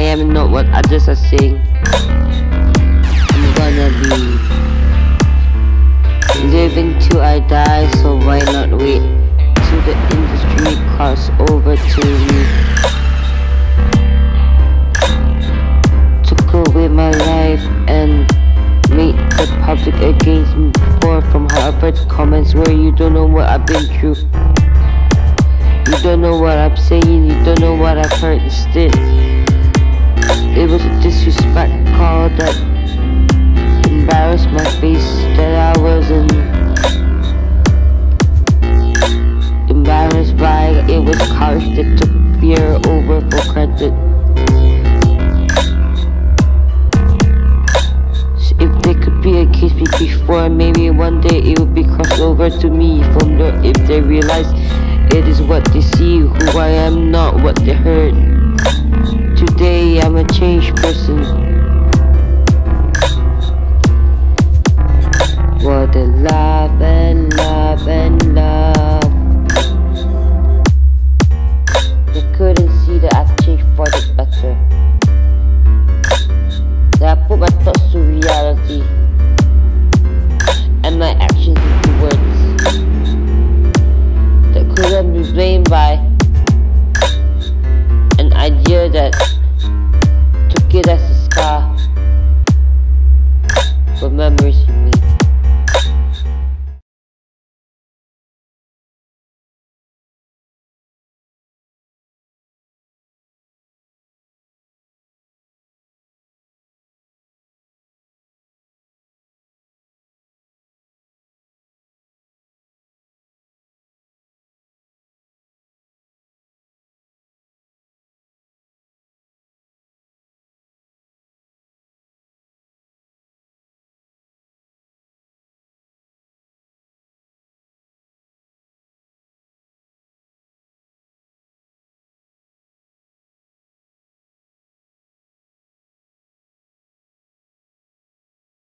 am and not what others are saying. I'm gonna be living till I die, so why not wait till the industry cross over to me? Took away my life and made the public against me before. From how I've read comments where you don't know what I've been through, you don't know what I'm saying, you don't know what I've heard instead. It was a disrespect call that embarrassed my face, that I wasn't embarrassed by. It was courage that took fear over for granted. So if they could be against me before, maybe one day it would be crossed over to me from there. If they realize it is what they see, who I am, not what they heard. Today I'm a changed person. What a love and love and love. They couldn't see that I've changed for the better, that I put my thoughts to reality and my actions into words that couldn't be blamed by an idea that took it as a scar for memories you made.